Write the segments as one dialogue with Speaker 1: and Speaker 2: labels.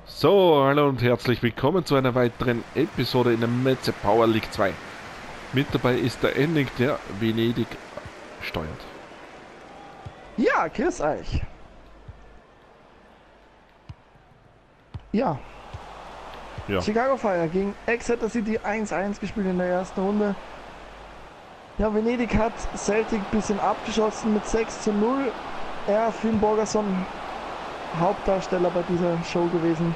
Speaker 1: So, hallo und herzlich willkommen zu einer weiteren Episode in der Metze Power League 2. Mit dabei ist der Ending, der Venedig steuert.
Speaker 2: Ja, grüß euch. Ja,
Speaker 1: Ja,
Speaker 2: Chicago Fire gegen Exeter City 1-1 gespielt in der ersten Runde. Ja, Venedig hat Celtic ein bisschen abgeschossen mit 6:0. Finn Bogason, Hauptdarsteller bei dieser Show gewesen.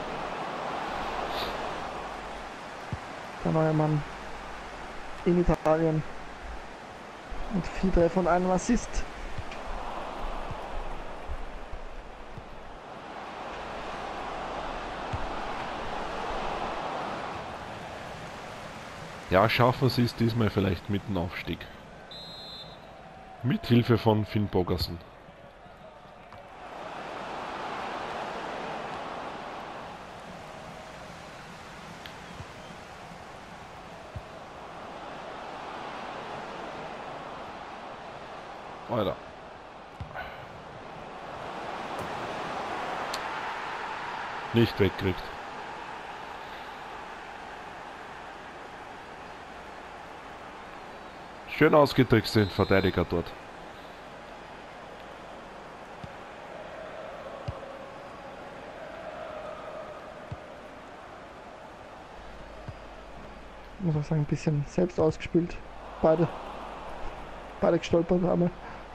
Speaker 2: Der neue Mann in Italien. Mit 4 Treffer und einem Assist.
Speaker 1: ja, schaffen sie es diesmal vielleicht mit dem Aufstieg. Mit Hilfe von Finn Bogason. Alter. Nicht wegkriegt. Schön ausgedrückt den Verteidiger dort.
Speaker 2: Muss auch sagen, ein bisschen selbst ausgespielt. Beide, beide gestolpert haben.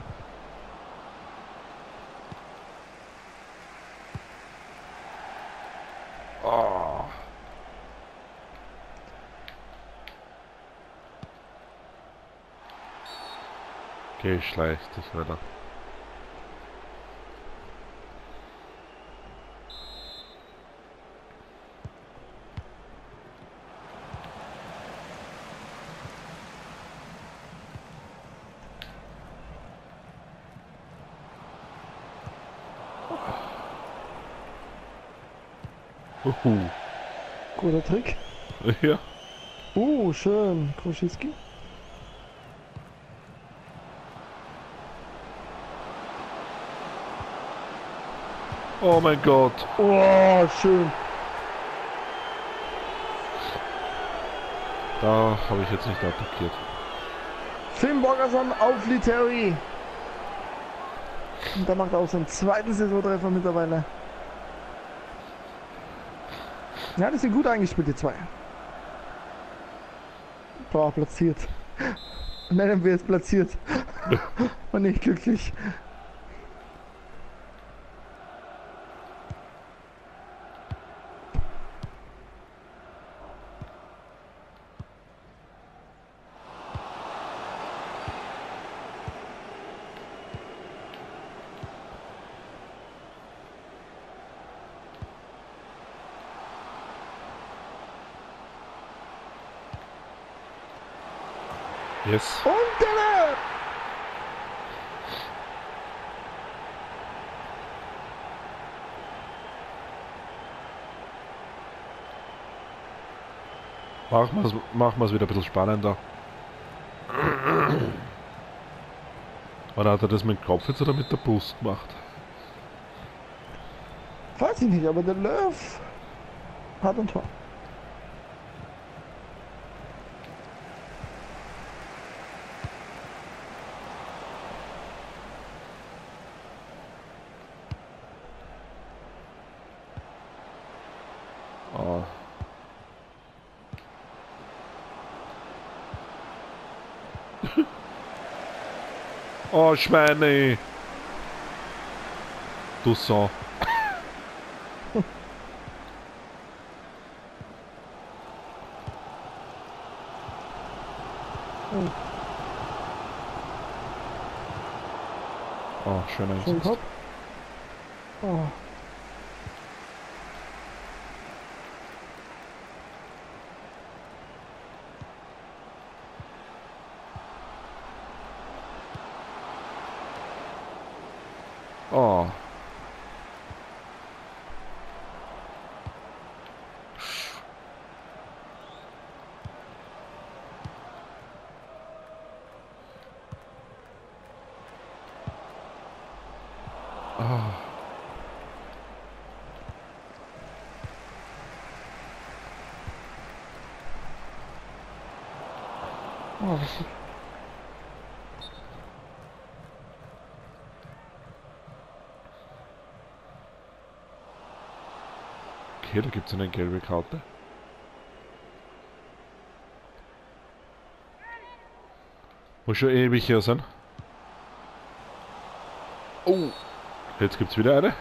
Speaker 1: Oh. Okay, schleich dich weiter. Uhu.
Speaker 2: Guter Trick.
Speaker 1: Ja.
Speaker 2: Schön. Kruschitzki.
Speaker 1: Oh mein Gott.
Speaker 2: Oh, schön.
Speaker 1: Da habe ich jetzt nicht attackiert.
Speaker 2: Finn Bogason auf Literi. Und der macht auch seinen zweiten Saisontreffer mittlerweile. Ja, die sind gut eingespielt, die zwei. Boah, platziert. Nennen wir es platziert. Und nicht glücklich.
Speaker 1: Yes.
Speaker 2: Und der
Speaker 1: Machen wir's wieder ein bisschen spannender. Oder hat er das mit dem Kopf jetzt oder mit der Brust gemacht?
Speaker 2: weiß ich nicht, aber der Löw hat ein Tor.
Speaker 1: Oh. Oh, Schweine! Du Sau.
Speaker 2: Oh,
Speaker 1: Oh, schöner
Speaker 2: schön
Speaker 1: Einsatz.
Speaker 2: Kopf. Oh.
Speaker 1: Oh. Oh.
Speaker 2: Oh, richtig.
Speaker 1: Okay, da gibt es eine gelbe Karte. Muss schon ewig her sein. Oh, jetzt gibt es wieder eine.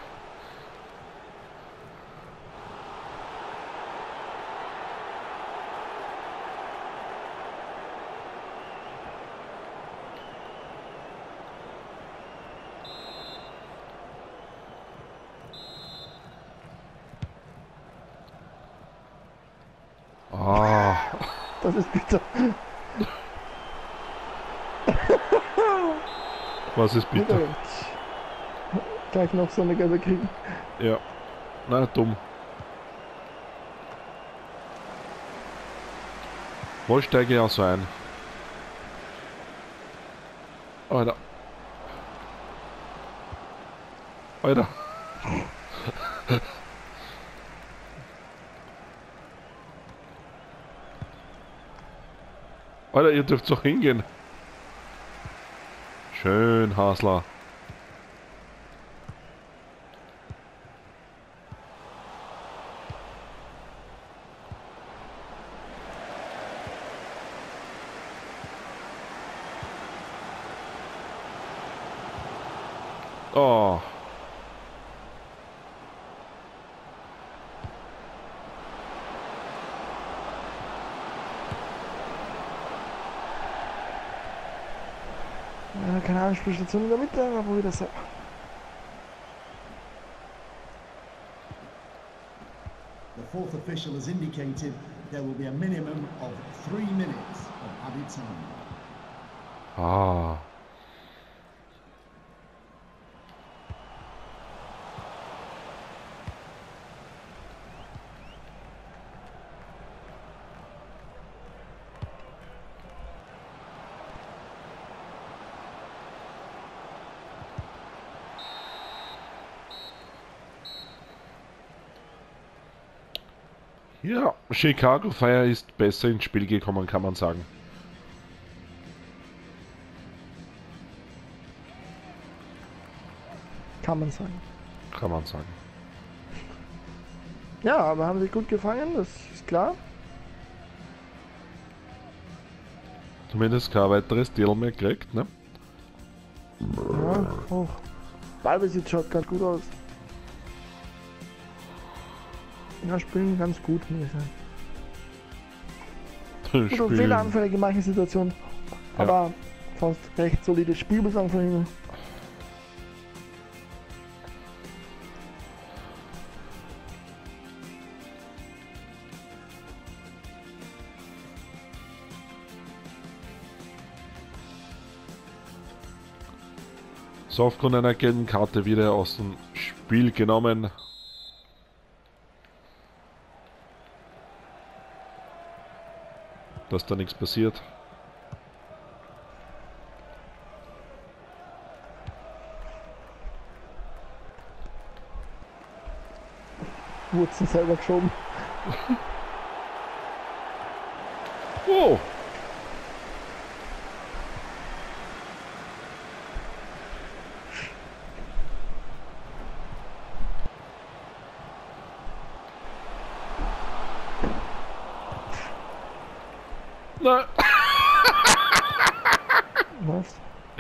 Speaker 1: Ah,
Speaker 2: Das ist bitter.
Speaker 1: was ist bitter?
Speaker 2: Gleich noch so eine gelbe kriegen.
Speaker 1: Ja, na dumm. Wo steige ich auch so ein? Alter. Alter. Alter, ihr dürft doch hingehen. Schön, Hasler. Oh.
Speaker 2: Ja, keine Anspielstation in der Mitte, aber probier das selber.
Speaker 3: The fourth official has indicated there will be a minimum of 3 minutes of added time.
Speaker 1: Ah. Ja, Chicago Fire ist besser ins Spiel gekommen, kann man sagen.
Speaker 2: Kann man sagen.
Speaker 1: Kann man sagen.
Speaker 2: Ja, aber haben sich gut gefangen, das ist klar.
Speaker 1: Zumindest kein weiteres Deal mehr gekriegt, ne?
Speaker 2: Ja, oh. Ballbesitz schaut ganz gut aus. Ja, spielen ganz gut, muss ich sagen. Gut, und fehleranfällig in manchen Situationen.
Speaker 1: Ja.
Speaker 2: Aber sonst recht solides Spiel bislang von ihnen.
Speaker 1: So, aufgrund einer gelben Karte wieder aus dem Spiel genommen. Dass da nichts passiert.
Speaker 2: Wurzeln selber geschoben.
Speaker 1: Wow! Nein!
Speaker 2: Was?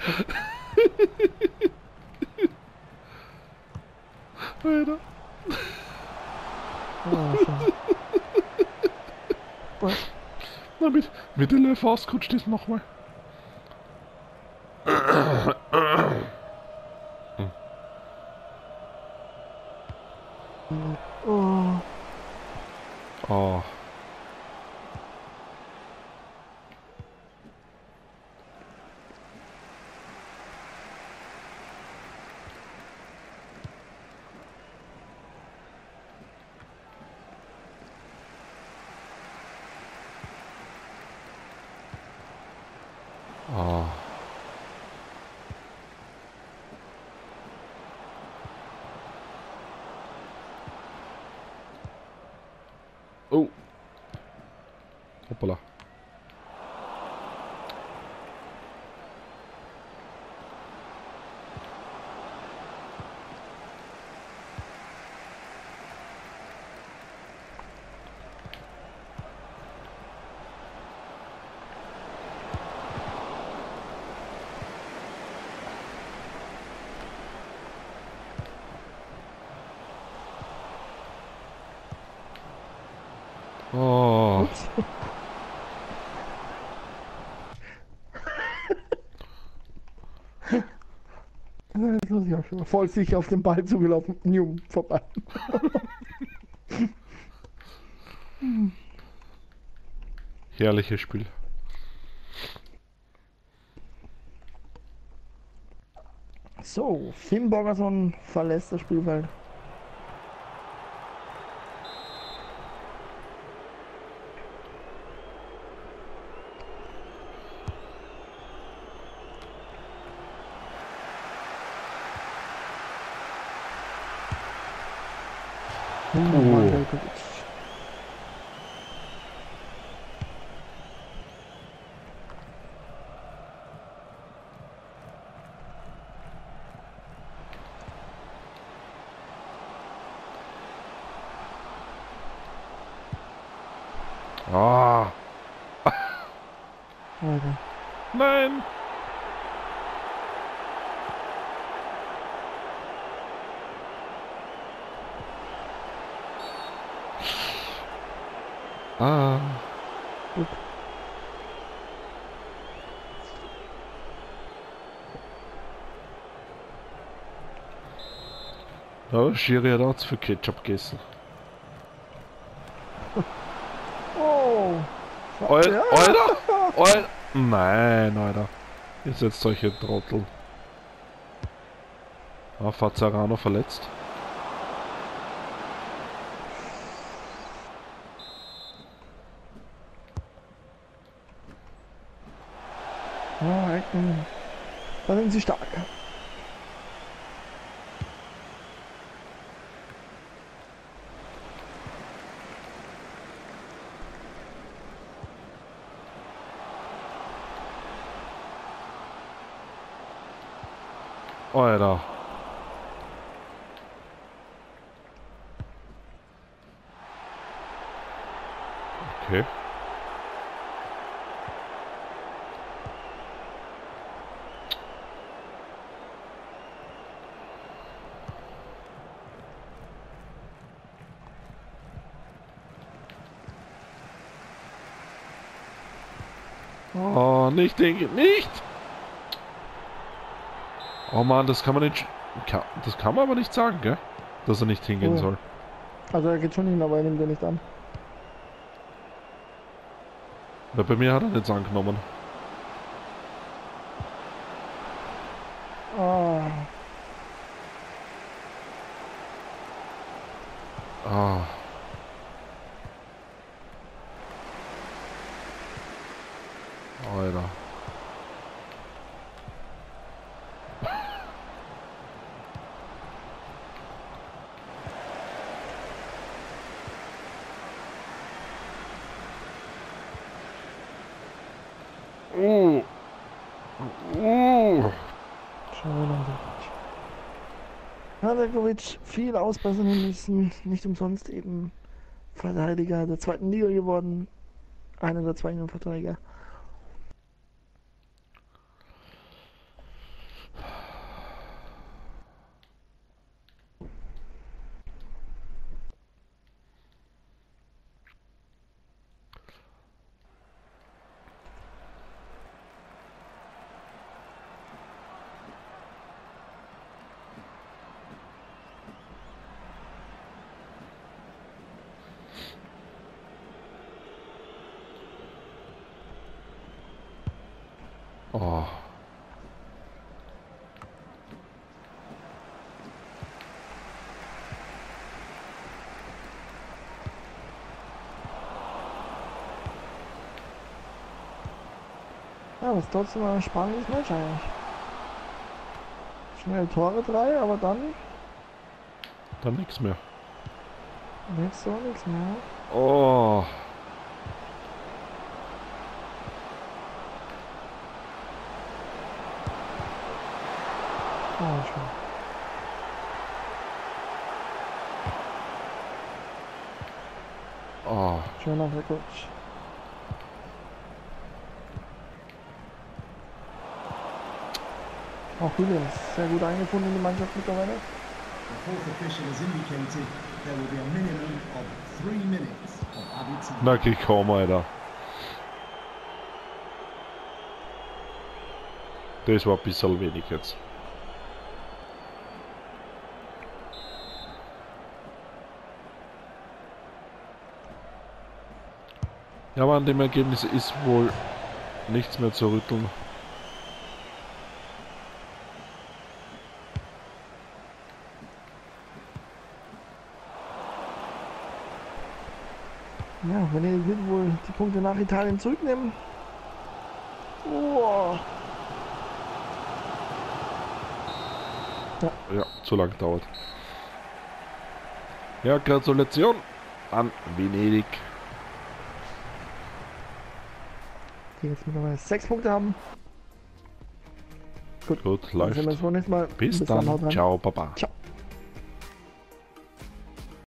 Speaker 1: Alter.
Speaker 2: Oh, schon. Was?
Speaker 1: Na, mit der Löwe auskutscht ist nochmal.
Speaker 2: Oh.
Speaker 1: Oh. Oh. Oh. Hoppala. Oh.
Speaker 2: Ups. Jetzt muss ich auch schon voll sicher auf den Ball zugelaufen. Njum, vorbei.
Speaker 1: Herrliches Spiel.
Speaker 2: So, Finn Bogerson verlässt das Spielfeld. Mann, Velkovic.
Speaker 1: Ah.
Speaker 2: Alter.
Speaker 1: Nein. Ah.
Speaker 2: Gut.
Speaker 1: Ja, Schiri hat auch zu viel Ketchup gegessen.
Speaker 2: Oh.
Speaker 1: Alter,
Speaker 2: Ja.
Speaker 1: Alter, Alter. Nein, Alter. Ihr seid solche Trottel. Ah, Fazzarano verletzt.
Speaker 2: Ja, Ecken. Da sind sie stark.
Speaker 1: Alter. Okay. Oh, nicht denken, nicht! Oh Mann, das kann man nicht. Das kann man aber nicht sagen, gell? Dass er nicht hingehen
Speaker 2: Oh.
Speaker 1: soll.
Speaker 2: Also er geht schon hin, aber er nimmt ja nicht an.
Speaker 1: Ja, bei mir hat er nichts angenommen.
Speaker 2: Ah.
Speaker 1: Ah. Alter.
Speaker 2: Schön, Handakovic viel ausbessern müssen, nicht umsonst eben Verteidiger der zweiten Liga geworden. Einer der zwei Verteidiger.
Speaker 1: Oh.
Speaker 2: Ja, das ist trotzdem ein spannendes Match eigentlich. Schnell Tore 3, aber dann
Speaker 1: Dann nichts mehr.
Speaker 2: jetzt so nichts mehr.
Speaker 1: Oh.
Speaker 2: Oh, schön.
Speaker 1: Oh.
Speaker 2: Schöner Coach. Auch Williams, sehr gut eingefunden in die Mannschaft mittlerweile.
Speaker 3: The fourth official has indicated there will be a minimum of 3 minutes of added time.
Speaker 1: Na, gekommen, Alter. Das war ein bisschen wenig jetzt. Ja, aber an dem Ergebnis ist wohl nichts mehr zu rütteln.
Speaker 2: Ja, Venedig wird wohl die Punkte nach Italien zurücknehmen. Oh.
Speaker 1: Ja, zu lang dauert. Ja, Gratulation an Venedig.
Speaker 2: Die jetzt mittlerweile 6 Punkte haben.
Speaker 1: Gut,
Speaker 2: Dann sehen wir
Speaker 1: läuft.
Speaker 2: uns beim nächsten Mal.
Speaker 1: Bis
Speaker 2: haut
Speaker 1: dann.
Speaker 2: rein.
Speaker 1: Ciao, Baba.
Speaker 2: Ciao.